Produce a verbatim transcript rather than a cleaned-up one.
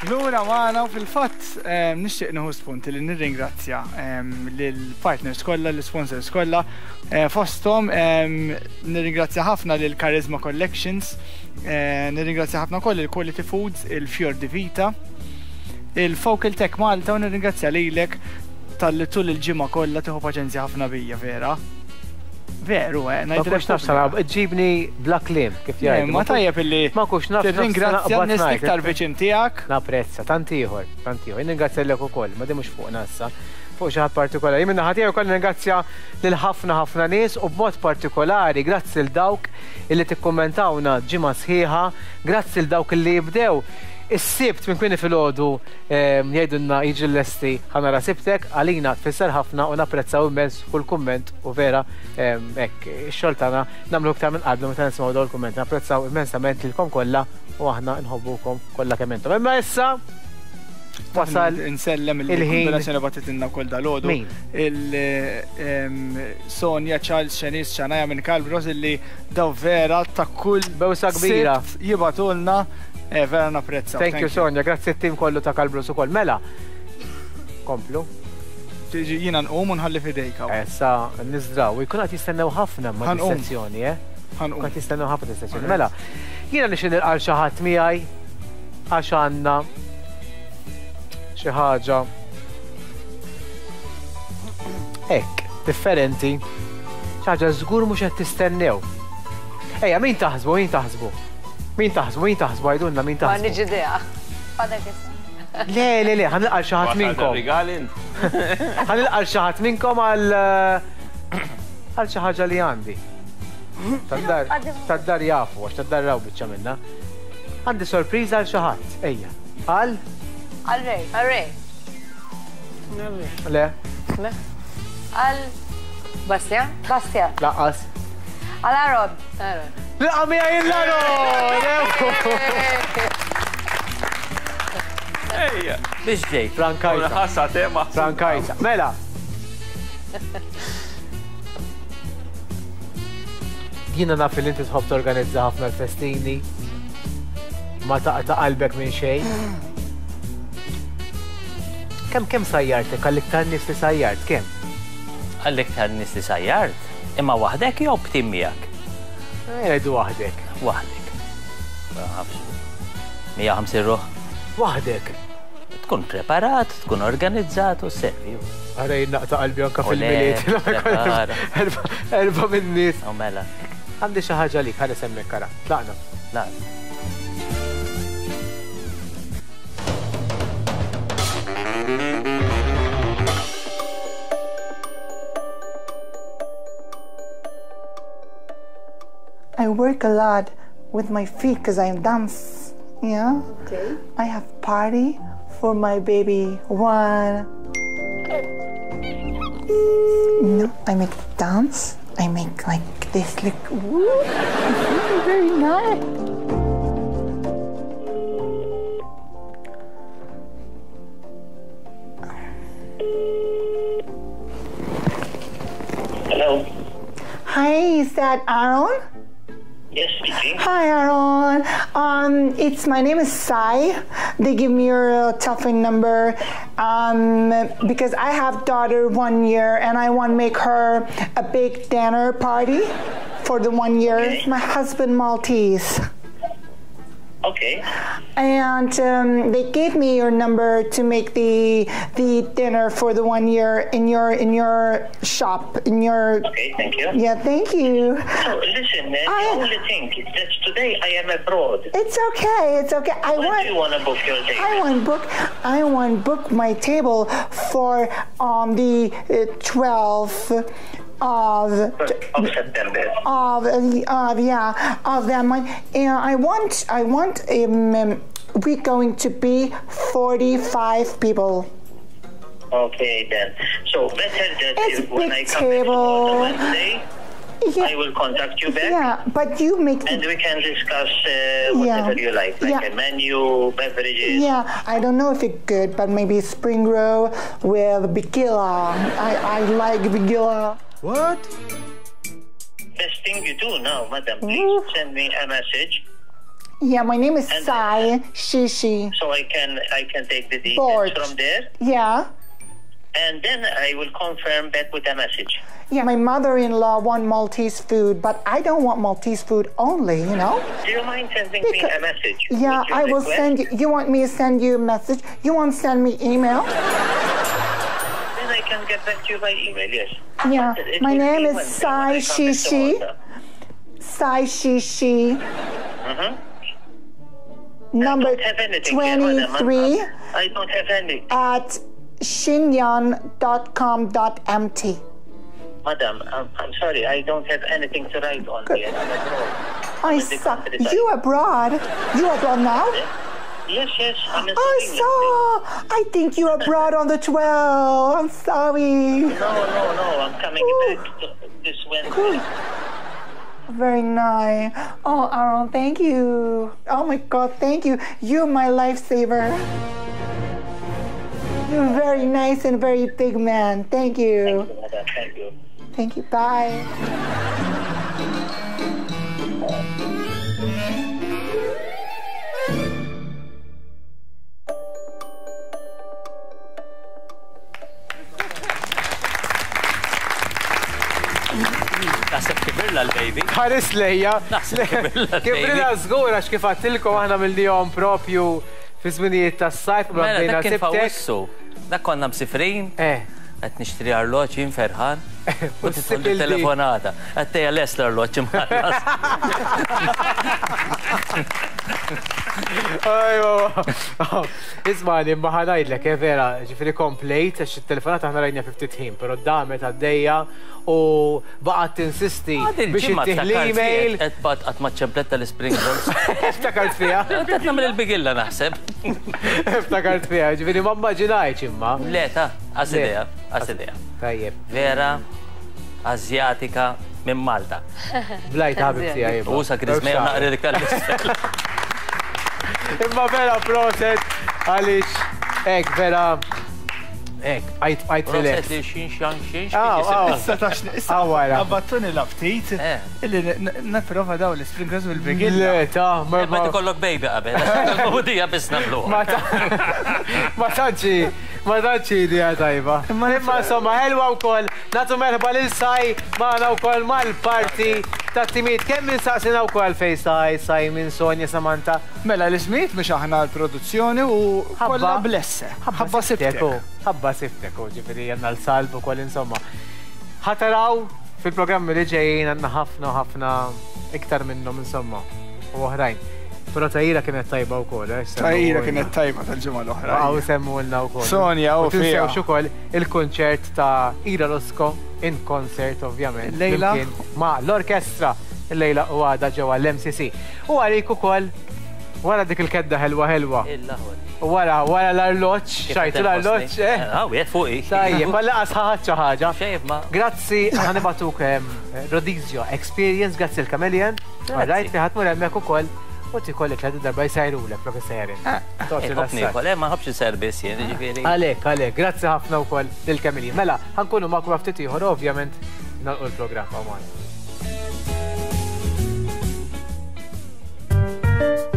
Lura maħna u fil-fatt nixtieq nieħu spunt li nirringrazzja lill-partners kollha, l-sponsors kollha. Fosthom nirringrazzja ħafna lil Charisma Collections, nirringrazzja ħafna koll il-Quality Foods, il-Fjor di Vita, il-Focal Tech Malta u nirringrazzja lilek tal-li tul il-ġimgħa kollha tieħu paċenzja ħafna bija vera. Veru, eh, ngħidlek nafx nara ġibni bla kliem kif jgħidu. Ma tajjeb illi ma kux nafx tirringrazzja n-nies iktar viċin tiegħek. Napprezza, tant ieħor, tant ieħor. Nirringrazzjalek ukoll, ma din mhux fuqna issa. Fuq xi ħadd partikolari. Jien naħa tiegħi wkoll nirringrazzja lil ħafna ħafna nies u b'mod partikolari grazzi l dawk illi tikkummentawna ġimgħa sħiħa, grazzi l dawk illi jibdew is-sibt minn kwieni filgħodu jgħidulna jiġi l-lesti ħanara sibtek, għalina tfisser ħafna u napprezzaw immens kull kumment u vera hekk ix-xogħol tagħna nagħmlu iktar minn qablu meta nisimgħu dawn il-kummenti. Napprezzaw immensament lilkom kollha u aħna nħobbukom kollha kemm intom. Imma issa wasal insellem il-kombinazzjoni batitilna wkoll dalodu. Il-Sonja Charles Xenis Xanaja minn Kalbros illi daw vera ta' kull bewsa kbira jibatulna. Eh, vera napprezza. Thank you, Sonja. Grazzi t-tim kollu ta' Kalbrus ukoll. Mela, komplu. Jiena nqum u nħalli fidejka. Essa, nizdraw. Jkun għat jistennew ħafna ma' distazzjoni, eh? Ħanqum. Għat jistennew ħafna distazzjoni. Mela, jiena nixin il-qal xaħat miħaj, għax għanna xi ħaġa hekk, differenti. Xi ħaġa żgur mhux qed tistennew. Ejja, min taħsbu, min taħsbu? Min taħsbu, min taħsbu, għajdunna, min taħsbu? Ma niġi idea. Fadek issa. Le, le, le, ħanilqal xaħat minnkom. Ħanilqal xaħat minnkom għal għal xi ħaġa li għandi. Tad-dar jafu, għax tad-dar raw biċċa minna. Għandi sorpriża għal xaħat, ejja. Għal? Għal Rej, għal Rej. Le? Le? Għal Bastian? Bastian. Laqqas. Għal Arod. Arod. Laqqa mi għajin l-Arod! Ejja, biex ġej. Frankajta. Ħassa tema. Frankajta. Mela. Jina naf li inti tħobb torganizza ħafna l-festini. Ma taqta' qalbek minn xejn. Kemm kemm sajjartek? Għallik tan nies li sajjart, kemm? Għallik tan nies li sajjart? Imma waħdek jew b'tim miegħek? Għedu waħdek. Waħdek. Mija ħamsin ruħ. Waħdek. Tkun preparat, tkun organizzat u servju. Għarej naqta qalbi anka fil-miliet. Erba minn nies. U mela. Għandi xi ħaġa lik, ħalli semmek kara. Tlaqna. Tlaqna. I work a lot with my feet because I dance, yeah? Okay. I have party for my baby one. No, I make dance. I make like this, like, woo, very, very nice. Hello. Hi, is that Aaron? Yes, speaking. Hi, Aaron. Um, it's my name is Sai. They give me your uh, telephone number um, because I have daughter one year and I want to make her a big dinner party for the one year. Okay. My husband Maltese. Okay. And um, they gave me your number to make the the dinner for the one year in your in your shop in your. Okay, thank you. Yeah, thank you. So listen, uh, I, the only thing is that today I am abroad. It's okay. It's okay. I When want. do you want to book your table? I want book. I want book my table for on um, the uh, twelfth. Of, of September. Of, of yeah, of that month. And I want, I want, um, um, we're going to be forty-five people. Okay then. So better that It's if, when I come table. on Wednesday, Yeah. I will contact you back. Yeah, but you make And we can discuss uh, whatever yeah. you like, like yeah. a menu, beverages. Yeah, I don't know if it's good, but maybe spring roll with bigilla. I, I like bigilla. What? Best thing you do now, madam, please Ooh. send me a message Yeah, my name is And- Sai Shishi. So I can I can take the details Board. from there, Yeah. and then I will confirm back with a message. Yeah, my mother-in-law want Maltese food, but I don't want Maltese food only, you know? Do you mind sending me Because- a message? Yeah, with your I will request? send you. You want me to send you a message? You want to send me email? Then I can get back to you by email. Yes. Yeah, But it my will name be is when- Sai when I come back to Shishi. Malta. Sai Shishi. Mhm. Number I don't have anything here, madam. I'm- twenty-three I don't have any. at shinyan dot com dot m t. Madam, I'm, I'm sorry. I don't have anything to write on here. I'm abroad. I in the saw countryside. you abroad. You abroad now? Yes, yes. I'm in I Slovenia. saw. I think you abroad on the twelfth. I'm sorry. No, no, no. I'm coming Ooh. back to this Wednesday. Cool. Very nice. Oh, Aaron, thank you. Oh my God, thank you. You're my lifesaver. You're very nice and very big man. Thank you. Thank you, madam. Thank you. Thank you. Bye. Naħseb kibirla l-baby. Ħares lejja. Naħseb kibirla Kibirla l-baby. żgur għax kif għattilkom aħna mill-jom propju fi żminijiet tas-sajf u Mela, bdejna dak kien sibtek. fawissu. Dak konna msifrin, Eh. għet nixtri arloċ jien ferħan. U s-sibildi. titolli telefonata. Għatteja les l-arloċ imħallas. Ajwa. Ismani, maħanajdlek, e vera, ġifiri komplejt, għax il-telefonata ħna rajnja ftit ħin, pero damet għaddeja u baqat tinsisti biex ittih l-email. Għet bat għat maċċempletta l-spring rolls. Ftakart fija. Għet namel il-bigilla naħseb. Ftakart fija, ġifiri ma mmaġinajċ imma. Leta, għas-ideja, għas-ideja. Tajjeb. Vera, azjatika minn Malta. Blajt ħabib tija jibba. U sa krizmeja naqri dik tal-istel. Imma vera proset għalix, ek vera, ek, għajt għajt Roset relax. li xin xan xin Aw, aw. Issa tax issa Awara. għabbattuni l-aptit Eh. illi naprova daw l-spring rolls bil-bigilla. Le, ta, ma Ma tikollok baby qabel. U dija bis nablu. Ma ma tanċi, ma tanċi idea tajba. Imma insomma, helwa wkoll, natu merħba lil Saj, maħna wkoll mal-parti ta' timid. Kemm insaqsina wkoll fej Saj, Saj minn Sonja Samantha. Mela l-ismiet biex aħna l-produzzjoni u kolla Ħabba- blesse. Ħabba sibtek. Ħabba siftek, u ġifiri jenna l-salb u koll insomma. Ħataraw fil-programmi li ġejjin għanna ħafna ħafna iktar minnhom insomma. U oħrajn. Pero tajira kienet tajba u koll, eh? Tajira kienet tajba tal-ġimgħa l-oħra. Għaw semmu l-na u koll. Sonja, u U fija. tinsewx ukoll il-konċert ta' Ira Rosco in concert ovvjament. Il-lejla? flimkien Ma' l-orkestra il-lejla u għada ġewwa l-M C C. U għalik ukoll wara dik il-kedda helwa helwa. Il-laħol. U wara wara l-arloċ, xajtu l-arloċ, eh? Għaw, jgħet fuqi. Tajjeb, ma laqas ħaħat xi ħaġa. Xejf ma. Grazzi, ħanibatuk Rodizio Experience, grazzi l-Kamelian. Għarrajt li ħatmur hemmhekk ukoll u tikollek l darba jsajrulek professerin. Ħobni kol, ma ħobx il-serbis jien, ġifiri. Għalek, għalek, grazzi ħafna wkoll lill-Kamelian. Mela, ħankunu ma' ftit ieħor ovvjament nagħlqu l-programm għamal.